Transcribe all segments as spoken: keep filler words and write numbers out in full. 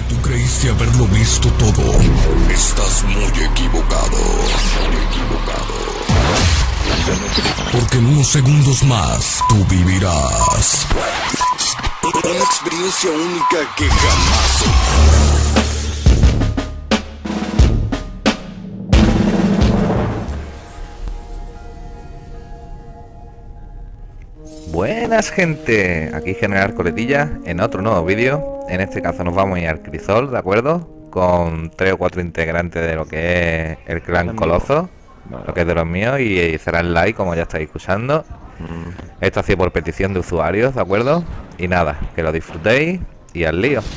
Tú creíste haberlo visto todo. Estás muy equivocado. Muy equivocado. Porque en unos segundos más tú vivirás una experiencia única que jamás se... Buenas gente, aquí General Coletilla en otro nuevo vídeo. En este caso nos vamos a ir al Crisol, ¿de acuerdo? Con tres o cuatro integrantes de lo que es el clan Coloso, lo que es de los míos, y será el like como ya estáis escuchando. Esto ha sido por petición de usuarios, ¿de acuerdo? Y nada, que lo disfrutéis y al lío.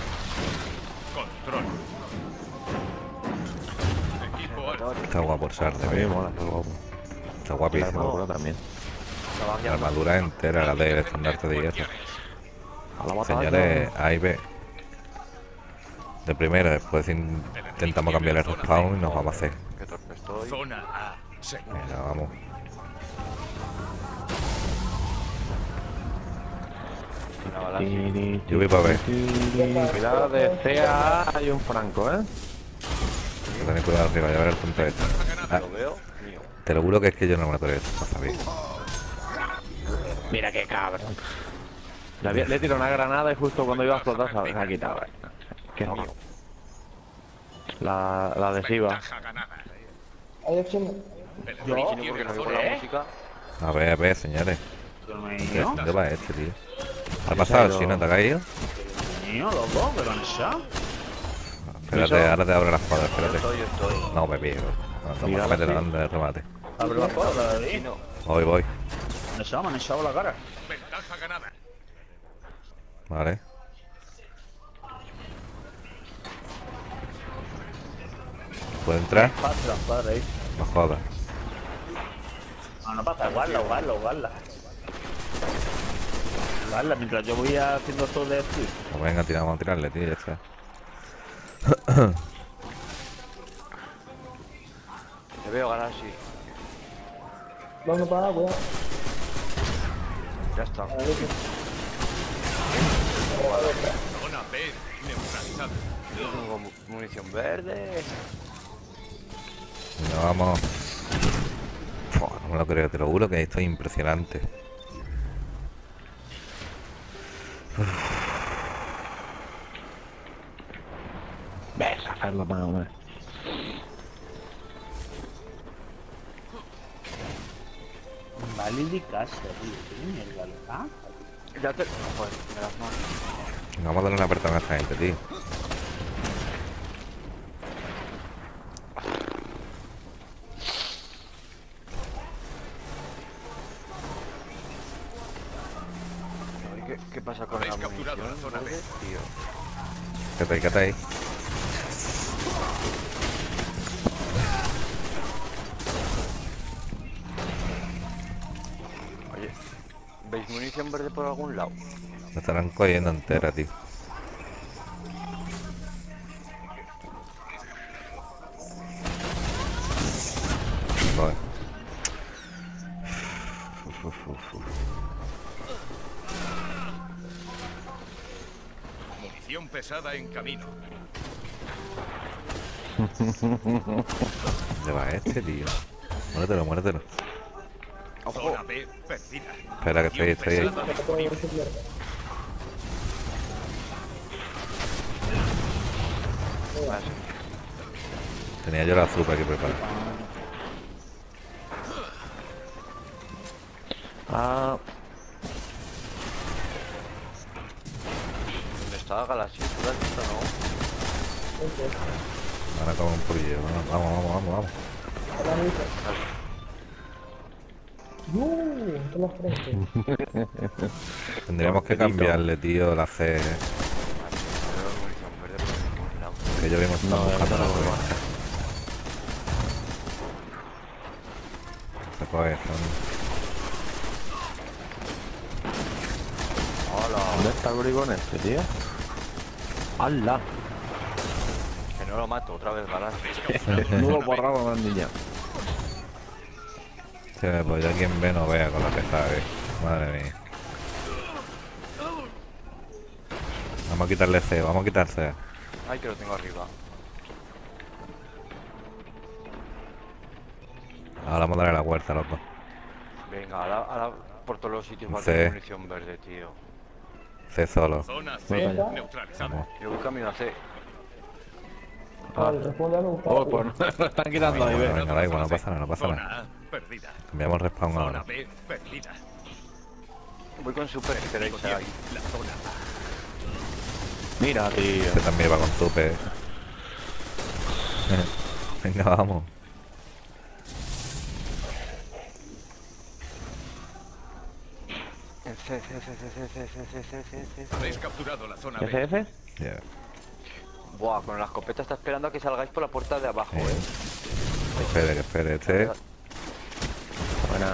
Está guapo el Sarde, ¿eh? Está guapísimo. También. La armadura entera, la del estandarte de hierro. Señores, ahí ve. De primera, después intentamos cambiar el respawn y nos vamos a hacer. Venga, vamos. Yo voy para ver. Cuidado de C A, hay un franco, ¿eh? Tened cuidado arriba, ya veré el punto este. Ah, te lo juro que es que yo no me lo creo, no sabía. Mira qué cabrón. Le, había, le tiró una granada y justo cuando iba a explotar se ha quitado. Qué mío. La, la adhesiva. A ver, a ver, señores. ¿Dónde va este, tío? ¿Ha pasado el chino? ¿Te ha caído? Espérate, ahora te abro la espada, espérate. No, me pido. Vamos a meter donde el remate. Abre la espada, ¿eh? Voy, voy. Me echaba, me han echado la cara. Vale. ¿Puedo entrar? Pasa, padre, ahí. No jodas. No, no pasa, guarda, guarda, guarda. Guarda, mientras yo voy haciendo todo de esto. Pues venga, tira, vamos a tirarle, tío, ya está. Te veo ganar, sí. Vamos para agua. Ya está. Zona B neutralizada. Tengo munición verde. No, vamos. Fua, no me lo creo, te lo juro que esto es impresionante. Ves a hacerlo más, hombre. Vale de casa, tío. ¿Qué mierda, ¿ah? Ya te... Joder, me las manos. Vamos a darle una apertada a esta gente, tío. ¿Qué, ¿Qué pasa con la munición? ¿Verde, tío? Quédate ahí, quédate ahí. Oye, ¿veis munición verde por algún lado? Me estarán cogiendo entera, tío. Vale. Uf, uf, uf, uf. Munición pesada en camino. ¿Dónde va este, tío? Muéretelo, muéretelo. Zona B perdida. Espera, que estoy, estoy ahí. Tenía yo la azúcar aquí preparada. Ah, ¿Dónde está Galaxia? ¿Tú la has visto, no? Ahora como un polillo. Vamos, vamos, vamos, vamos. ¡Uh! En la frente. Tendríamos que cambiarle, tío, la C. Vale, pero munición verde por algún lado. Que yo mismo estamos No, buscando no, la no, C. no. Se coge esto, ¿dónde está el bribón este, tío? ¡Hala! Que no lo mato, otra vez Galaxia. Nudo borrado, bandilla. Sí, pues ya quien ve no vea con la pesada, eh. Madre mía. Vamos a quitarle C, vamos a quitar C. Ay, que lo tengo arriba. Ahora vamos a darle la vuelta, loco. Venga, ahora, ahora por todos los sitios va a Sí. tener munición verde, tío. C solo. Zona Voy para C allá. neutralizada. Vamos. Yo voy camino a C. Vale, responde a mi Oh, pues no, lo están quitando ahí, ve. Venga, da igual, no pasa nada, no pasa nada. Zona A perdida. Cambiamos el respawn Zona ahora. B perdida. Voy con super si queréis Tiene ahí. la zona A. Mira, tío. Este también va con tupe. Venga, vamos. C, C, C, C, C, C, C, C, C, C, C. Habéis capturado la zona B. ¿F F? Ya. Buah, con la escopeta está esperando a que salgáis por la puerta de abajo, Sí. eh. Que espere, que espere. Este. Buena.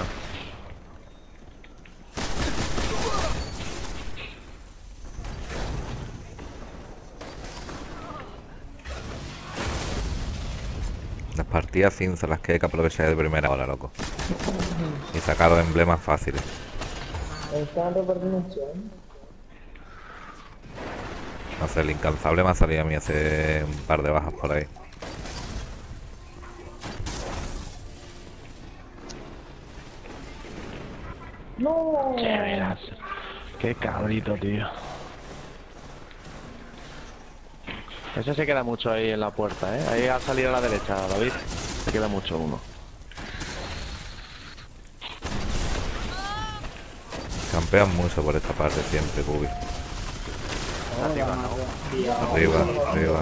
Las partidas sin son las que hay que aprovechar de primera hora, loco. Y sacar los emblemas fáciles. Están repartiendo un chen. No sé, el incansable me ha salido a mí hace un par de bajas por ahí. ¡No! Che, verás. Qué cabrito, tío. Ese se queda mucho ahí en la puerta, ¿eh? Ahí ha salido a la derecha, David. Se queda mucho uno. Campean mucho por esta parte siempre, Kubi. Arriba, ¿no? Arriba, arriba.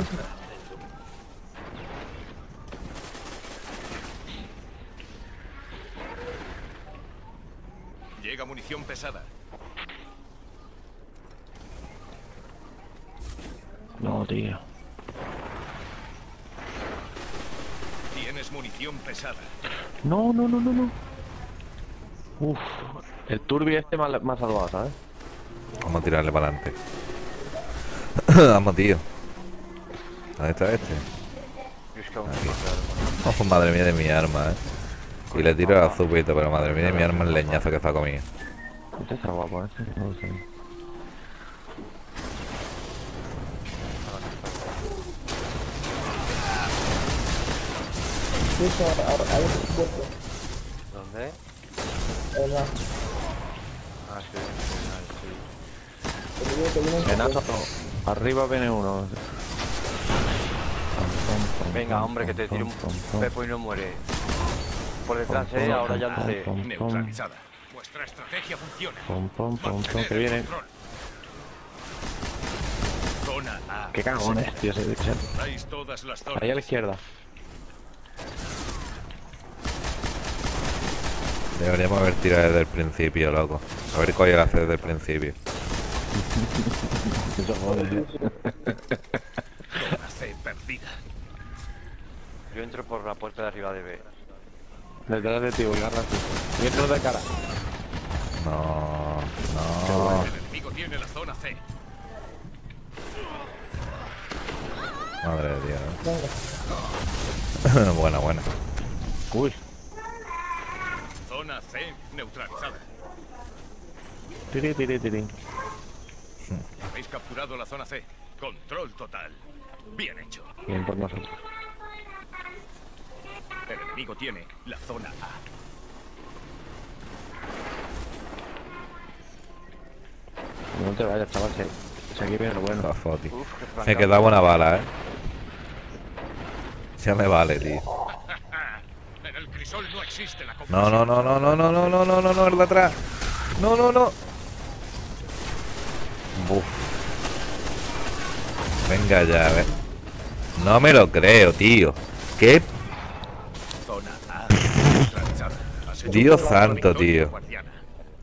Llega munición pesada. No, tío. Tienes munición pesada. No, no, no, no, no. Uf. El turbi este me ha, me ha salvado, ¿sabes? Vamos a tirarle para adelante. Vamos, tío. ¿Dónde está este? Yo es que aún no Aquí. me acuerdo. Oh, madre mía de mi arma, eh. Y le tiro a Zupito, pero madre mía de mi arma el leñazo que está comido. Este está guapo, este. No lo sé. Sí, sí, ahí hay un puesto. ¿Dónde? En la... Ah, sí, sí, sí. Te digo que viene un Venazo, puesto. arriba viene uno. Venga, hombre, que te tiro un pepo y no muere. Por detrás, eh, ahora ya no sé. Neutralizada. Vuestra estrategia funciona. Pom, pom, pom, pom, Mantened que el viene. control. Zona A. Qué cagones, tío, ese bicho. Dais todas las zonas. Ahí a la izquierda. Deberíamos haber tirado desde el principio, loco. A ver qué llega a hacer desde el principio. Eso jode, eh. Zona C perdida. Yo entro por la puerta de arriba de B. Detrás de ti, voy a agarrar. Y entro de cara. No, no. El enemigo tiene la zona C. Madre de Dios. Buena, buena. Uy. Zona C neutralizada. Tiri, tiri, tiri. Habéis capturado la zona C. Control total. Bien hecho. Bien por nosotros. El enemigo tiene la zona A. No te vayas, chaval. Si, si aquí viene lo bueno. La foti. Uf, qué Me franca. quedaba una bala, eh. Ya me vale, tío. En el crisol no existe la No, no, no, no, no, no, no, no, no, no, no, el de atrás. No, no, no. Buf. Venga ya, a ver. No me lo creo, tío. ¿Qué? Zona A neutralizada. Has hecho Dios una santo, victoria tío. guardiana.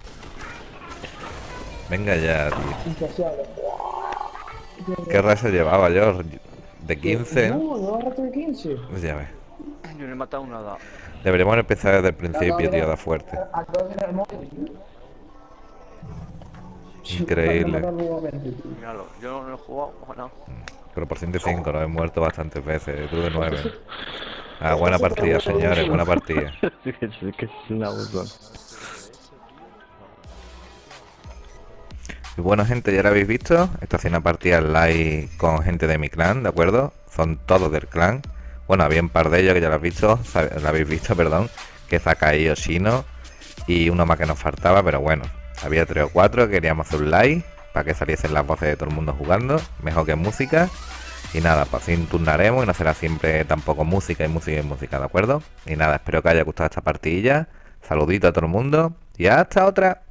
Venga ya, tío. Insaciable. ¿Qué raza llevaba yo? ¿De quince? No, no rato de quince. Pues ya ves. Yo no he matado nada. Deberíamos empezar desde el principio, tío, da fuerte. Acabo de mirar el móvil. Increíble. Míralo, yo no he jugado, bueno. Pero por ciento cinco, lo he muerto bastantes veces. Tú de nueve. Ah, buena partida, señores, buena partida. Sí, que sí, que es una buzón. Y bueno, gente, ya lo habéis visto. Esto ha sido una partida live con gente de mi clan, ¿de acuerdo? Son todos del clan. Bueno, había un par de ellos que ya lo habéis visto, lo habéis visto, perdón. Que Zakai, Yoshino y uno más que nos faltaba, pero bueno. Había tres o cuatro, queríamos hacer un live para que saliesen las voces de todo el mundo jugando. Mejor que música. Y nada, pues así turnaremos y no será siempre tampoco música y música y música, ¿de acuerdo? Y nada, espero que haya gustado esta partidilla. Saludito a todo el mundo y hasta otra.